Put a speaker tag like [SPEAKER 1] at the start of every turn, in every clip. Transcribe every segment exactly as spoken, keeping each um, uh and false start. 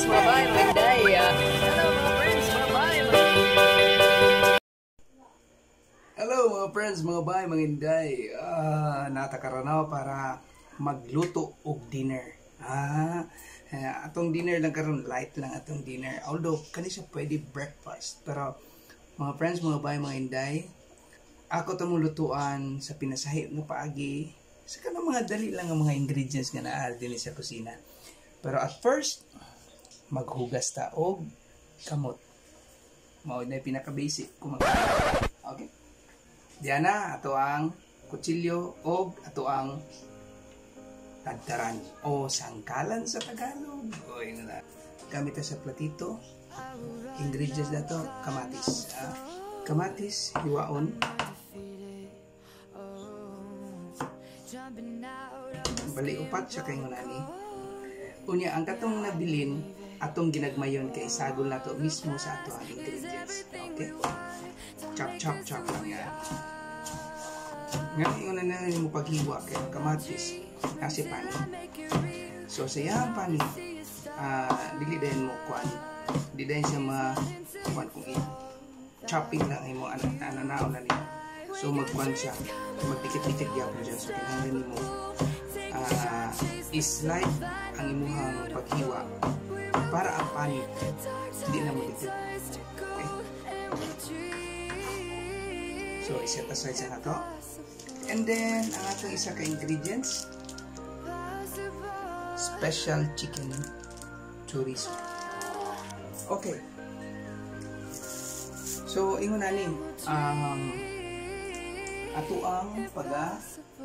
[SPEAKER 1] friends, mga bahay, mga inday. Uh, hello mga friends, mga bahay, mga Hello mga friends, mga bahay, mga inday. Uh, natakaranaw para magluto og dinner. Ah, uh, atong dinner lang karon, light lang atong dinner. Although kani siya pwede breakfast, pero mga friends, mga bahay, mga inday, ako ta mong lutuan sa pinasahi nga paagi. Sa kanang mga dali lang ang mga ingredients nga naa dinhi sa kusina. Pero at first, maghugas ta og kamot. Mao na pinaka-basic kung mag Okay. Diyan na ato ang kutsilyo og ato ang tagtaran o sangkalan sa Tagalog. O yun na. Gamit ta sa platito. Ingredients na to, kamatis. Ah, kamatis, hiwaon. Bali upat siya kay ngunani. Unya ang katong nabilin atong ginagmayon kay sagol na to mismo sa ato ang ingredients. Okay? Chop chop chop lang yan. Ngayon yung nanay mo paghiwa kay kamatis kasi pani. So sa iyang pani, uh, dili din mo kuan. Di din siya ma kuan kung i chopping lang ay mo ananao na niya. So magkuan siya, magdikit-dikit gyapon siya. So kinahanglan nimo uh, i-slide ang imuhang paghiwa para ang pani hindi na mo dikit. Okay? So iset aside sa nato. And then ang atong isa ka ingredients, special chicken chorizo. Okay. So ingon ani um ato ang paga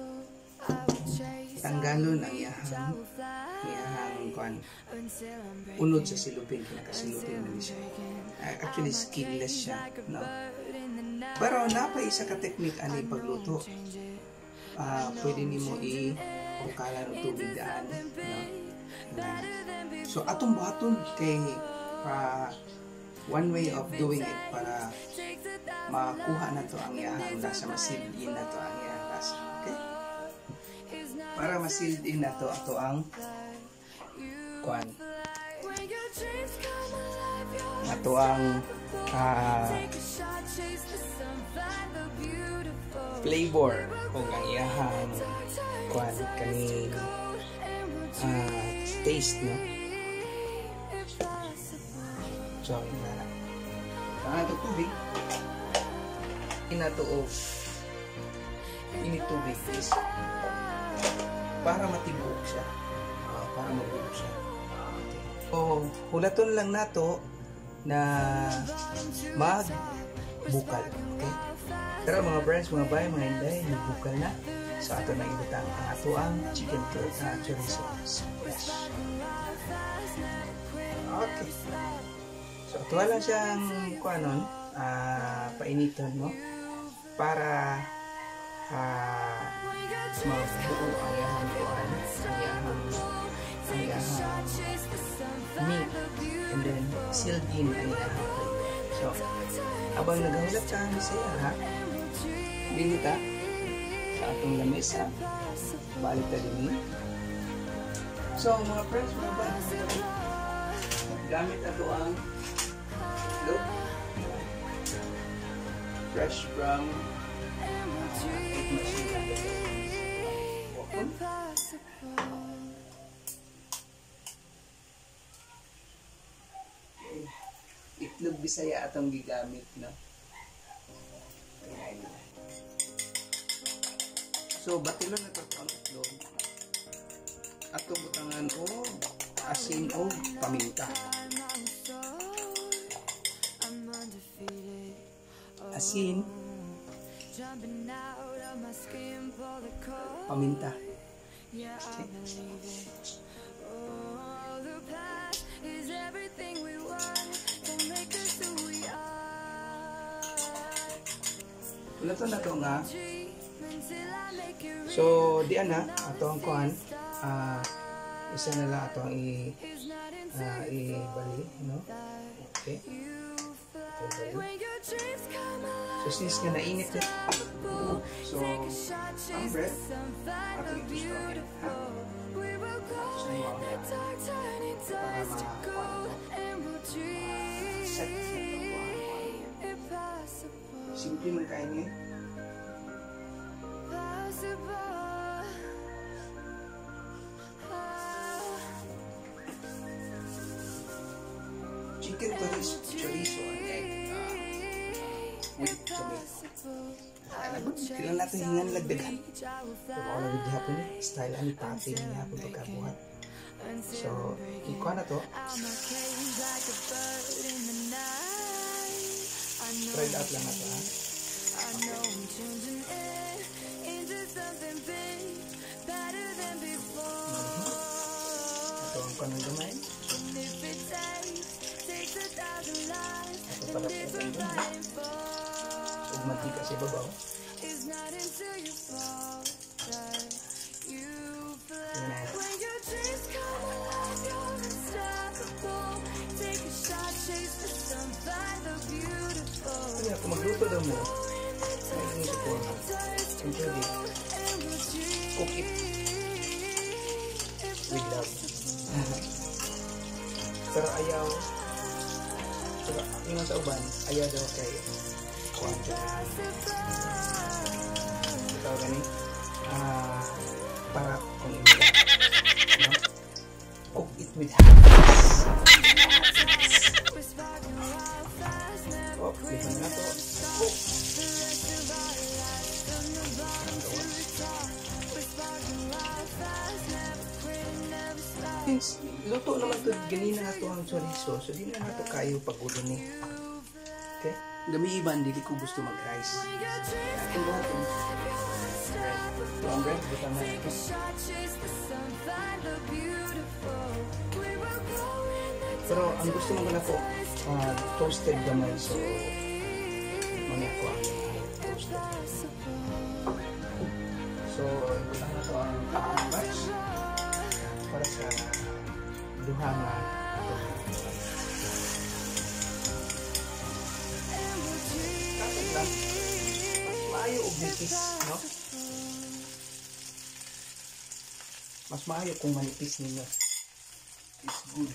[SPEAKER 1] tanggalon ang iyahang iyahang kuan unod sa silupin, kinakasilupin na siya. Uh, actually skinless siya, no? Pero napay isa ka technique ani pagluto. Uh, pwede nimo i ukalan og tubig daan, no? Uh, so atong buhaton kay uh, one way of doing it para makuha na to ang iyahang lasa, masilid in na to ang iyahang lasa. Okay? Para masilid in na to ato ang kuan. Ato ang uh, flavor kung ang iyahang kuan kani uh, taste, no? So, ina na. Ang ato tubig, inato o init tubig is para matibok siya. Uh, para matibok siya. Okay. So, hulaton lang nato na magbukal. Okay? Pero mga friends, mga bahay, mga inday, nagbukal na. So, ato na ibutang ang ato ang chicken uh, chorizo splash. Okay. So, ito lang siyang kuanon, uh, painiton mo para uh, mabuo ang iyahang kuan, ang iyahang ang iyahang meat, and then sealed in ang iyahang flavor. So, habang naghahulat ka ang siya, ha? Dili ka sa atong lamesa, balik ka din. So, mga friends, mga balik, gamit ato ang look, fresh from uh, egg machine. Itlog Bisaya atong gigamit, no? Ayan. So, batilon na ito ang itlog. Atong butangan o asin o paminta. Asin, paminta. Okay. Wala to na to nga. So, diyan na ato ang kuhan. Uh, isa na lang ato ang i uh, i-bali, no? Okay. Okay. So since nga nainit na, so ang bread, ato ito siya. Ha? So, para ma Simple man kain ngayon. Chicken chorizo, chorizo and egg uh, with tomato. Alam mo, kailan natin hingan lagdagan. Pero ako lagdag hapon eh. Style ani pati niya hapon pagkabuhat. So, ikuha na to. Try out lang na to ha. Ito ang kanang gamay. Ito pala po ang gamay. Huwag mantika sa ibabaw. Kaya kung magluto daw mo, may isip ko na, siyempre, cook it with love. Pero ayaw, pero yung sa uban, ayaw daw kay kwanto. Ito gani, ah, para kung ito, no? Cook it with happiness. Oh, lipan na to. Oh. Since luto naman to, ganina na to ang chorizo, so di na na to kayo pagulo ni. Okay? Gami iba, hindi ko gusto mag-rice. Akin ba ito? Ito ang bread, butang na ito. Pero ang gusto mo na po, uh, toasted gamay, so mani ko ang toasted. So, butang na ito ang batch para sa duha nga kapag lang mas maayo og nipis, no? Mas maayo kung manipis ninyo. It's good.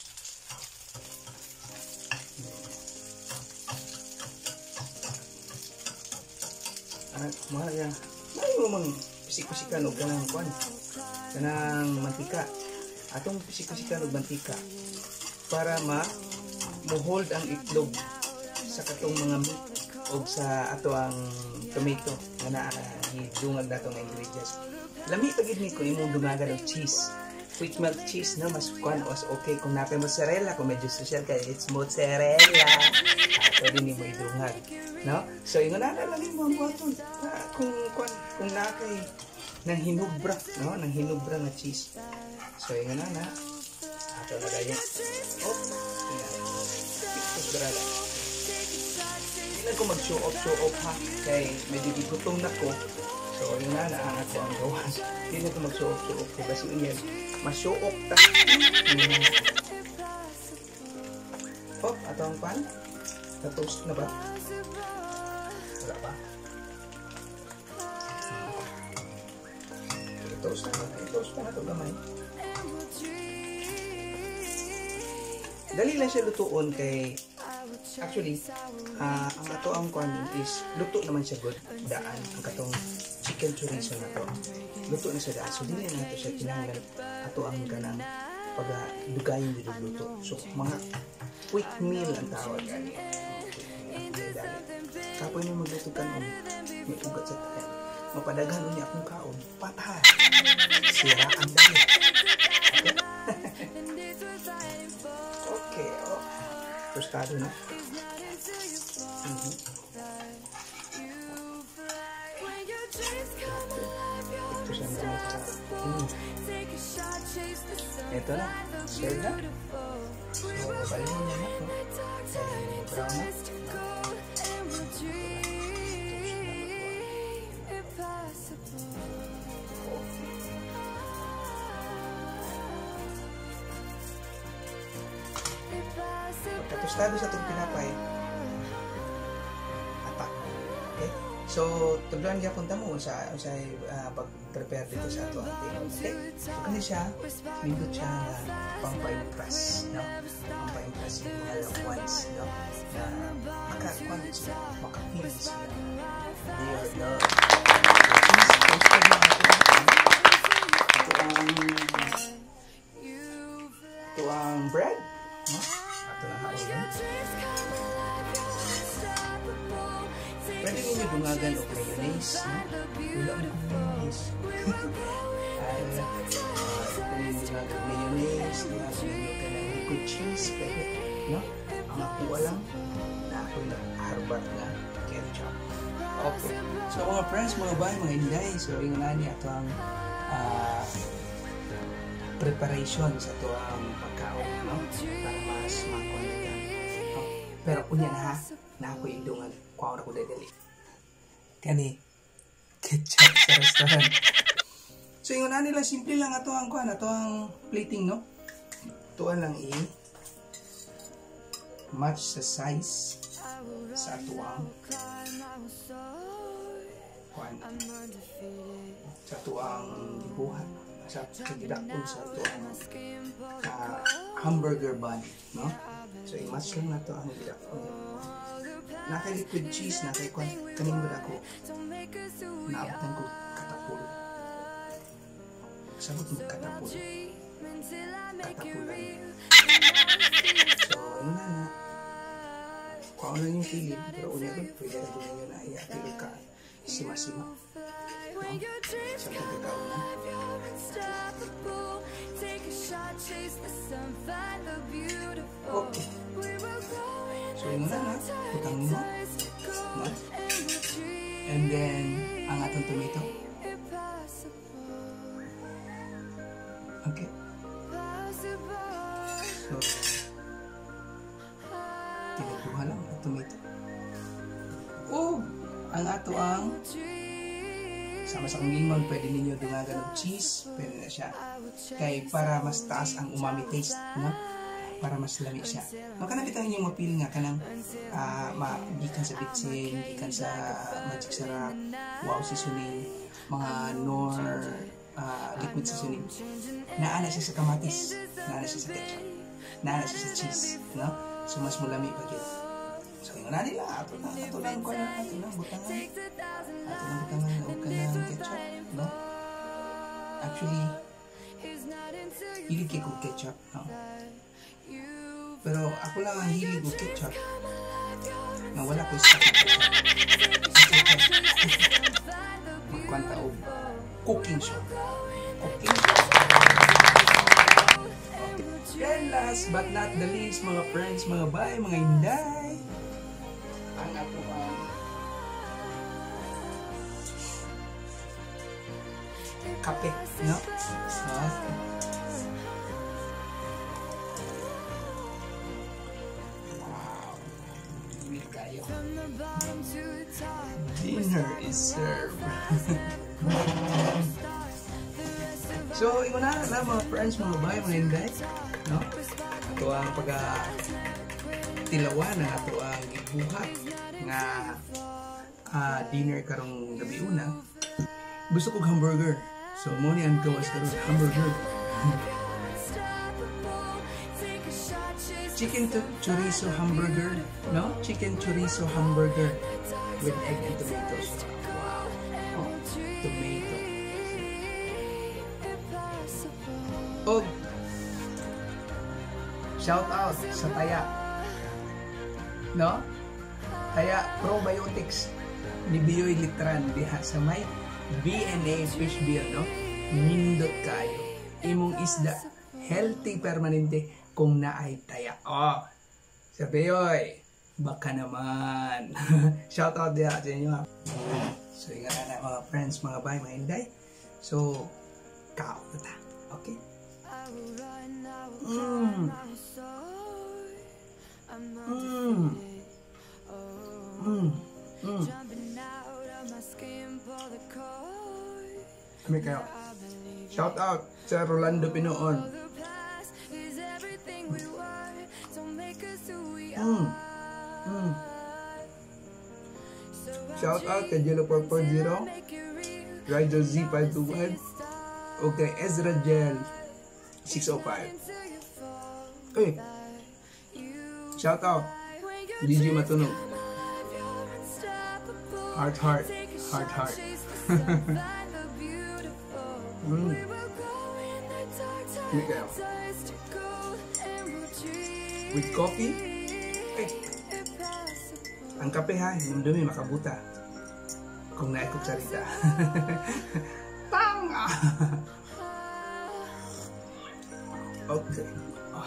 [SPEAKER 1] At mahal yan. Maayo mo mang pisik-pisikan o kanang kwan. Kanang mantika. Atong pisik-pisikan o mantika. Para ma mo-hold ang itlog sa katong mga meat o sa ato ang tomato na na-dungag na itong ingredients. Lami pagid ni ko imong dungagan og cheese. Quick melt cheese, no? Mas kwan, mas okay. Kung napay mozzarella, kung medyo social ka, it's mozzarella. Ah, pwede ni mo idungag. No? So, yung nana lang yung mga buhaton. Ah, kung, kung, kung nakay nang hinubra, no? Nang hinubra na cheese. So, yung nana, ato na ganyan. Oh, yan. Mozzarella. Hindi ko mag-show off, show off ha. Kaya medyo gigutom na ko. So, yung nana, ang ako ang gawan. Hindi ko mag-show off, show off ko. Kasi yun, ma-show off ta. Oh, ato ang pan. Na-toast na ba? Wala pa. I-toast na ba? I-toast pa na ito gamay. Dali lang siya lutuon kay actually, uh, ang ato ang kwan is luto naman siya good daan. Ang katong chicken chorizo na to. Luto na siya daan. So, dili na ito siya kinanglan ato ang ganang pag-dugayin yung luto. So, mga quick meal ang tawag. Kapoy na magluto ka nun, may ugat sa tayo. Mapadaghan niya akong kaon. Patay! Sira ang dami. Okay, oh. Tostado na. Mm-hmm. Ito siya naman sa... Mm. Ito na. Serve na. So, babalhin niya na ito. Ay, brown na. Pagkatostado sa itong pinapay, atak. Okay? So, taglan niya punta mo sa, sa uh, pag-prepare dito sa ito. Okay? Okay? ano siya, nindot siya na pang-impress, no? Pang-impress yung mga loved ones, no? Na makakuan sila, makapili sila. They are loved. Ito ang bread, no? Ito na haulan. Pwede ninyo dumagan o mayonnaise, no? Wala mo kung mayonnaise. Ay, uh, kung dumagan mayonnaise, dumagan ninyo ka ng liquid cheese, pwede, no? Ang nakuha lang, na ako na harbat na ketchup. Okay. So mga friends, mga bay, mga inday, so yung nani ito ang uh, preparation sa ito ang pagkaon, no? Para mas makuha. Pero kunya na ha, na ako yung dungan, kuha na ko dadali. Kani, ketchup sa restaurant. So yung na nila, simple lang ito ang kuha, ito ang plating, no? Ito lang i match sa size sa ito ang kuha, sa ito ang dibuhat, sa kagidakon sa ito ang uh, hamburger bun, no? So i-match lang na ito ang gidakon. Naka-liquid cheese, naka-ikon. Kaning ba ako? Naabtan ko katapul. Sabot mo katapul. Katapulan. So, yun na na. Kung ano yung feeling, pero unya doon, pwede na doon yun na i-apil ka. Sima-sima. No? Sa pagkakaon na. Okay. So, yun na na. Putang mo. No? And then, ang atong tomato. Okay. So, tinagduha lang ang tomato. Oh! Ang ato ang sama sa limon, pwede ninyo dumagan ng cheese. Pwede na siya. Kaya para mas taas ang umami taste, no? Para mas lami siya. Makanabitaw niyo mapili nga ka ng uh, gikan sa bitsin, gikan sa magic sarap, wow seasoning, mga nor uh, liquid seasoning. Naana siya sa kamatis, naana siya sa ketchup, naana siya sa cheese, no? So mas mulami pa yun. So yung nani lang, ato lang, ato lang ko na, ato lang butangan, ato lang butangan, huwag ka ng ketchup, no? Actually, hilig kayo kong ketchup, no? Pero ako lang ang hilig ng ketchup na wala ko sa magkwanta o cooking show. Cooking show. Okay. And last but not the least, mga friends, mga bay, mga inday, ang ako ang kape, no? Okay. Dinner is served. So, ito na na mga friends, mga bay, mga inday, no? Ito ang pag-tilawan na ito ang ibuhat nga uh, dinner karong gabi una. Gusto kong hamburger. So, muna ang gawas karong hamburger. Chicken to chorizo hamburger, no? Chicken chorizo hamburger with egg and tomatoes. Wow. Oh, tomato. Oh, shout out sa Taya. No? Taya Probiotics ni Bioy Litran diha sa may B N A Fish Beer, no? Nindot kayo. Imong isda healthy permanente kung naay taya. Oh, sabi yoy, baka naman. Shout out diya sa inyo. So, yung na mga friends, mga bay, mga inday. So, kao na ta. Okay? Mmm. Mmm. Mmm. Mmm. Kami kayo. Shout out sa Rolando Pinoon. Mm. Mm. Shout out kay Jello four four zero, Rider Z five two one, Okay, Ezra Gel six oh five. Hey, shout out Gigi Matunog. Heart, heart, heart, heart. mm. Hindi kayo. With coffee? Eh, ang kape ha, yung dumi makabuta. Kung naikot sarita. Tanga! Okay. Ah.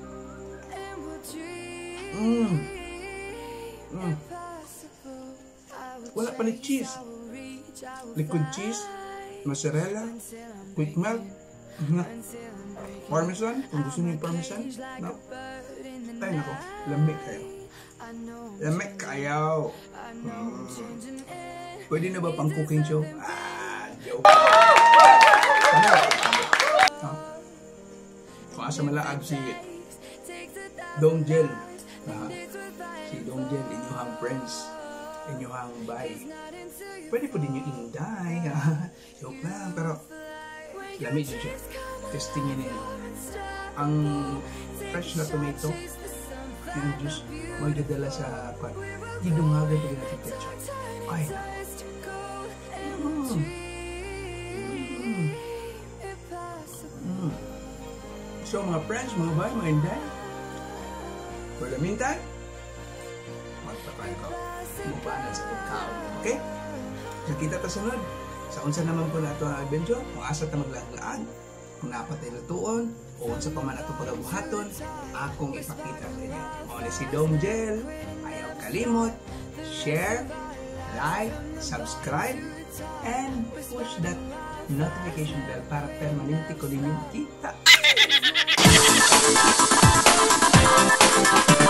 [SPEAKER 1] Mm. Mm. Wala pa ni cheese. Liquid cheese, mozzarella, quick melt, parmesan, kung gusto niyo yung parmesan. No? Ay nako, lamig kayo. Lamig kayo. Hmm. Pwede na ba pang cooking show? Ah, joke. Ano? Ah. Kung asa malaag si Dong Gel. Ah. Si Dong Gel, inyong friends. Inyong bahay. Pwede po din yung inday. Joke lang, pero lamig siya. Testing niya nila. Ang fresh na tomato, yung juice, magdadala sa kwan. Didungagan ko din natin ketchup. Ay, mm. Mm. Mm. So mga friends, mga bahay, mga inday, for the meantime, magpapan ko. Mupanan sa pagkaon. Okay? Nakita ta sunod. Sa unsa naman po na ito ang adventure, kung asa ta maglaan, kung napatay lutuon, o unsa pa man ato pagabuhaton, akong ipakita sa inyo. Mao si Dong Gel. Ayaw kalimot, share, like, subscribe, and push that notification bell para permanente ko din yung kita.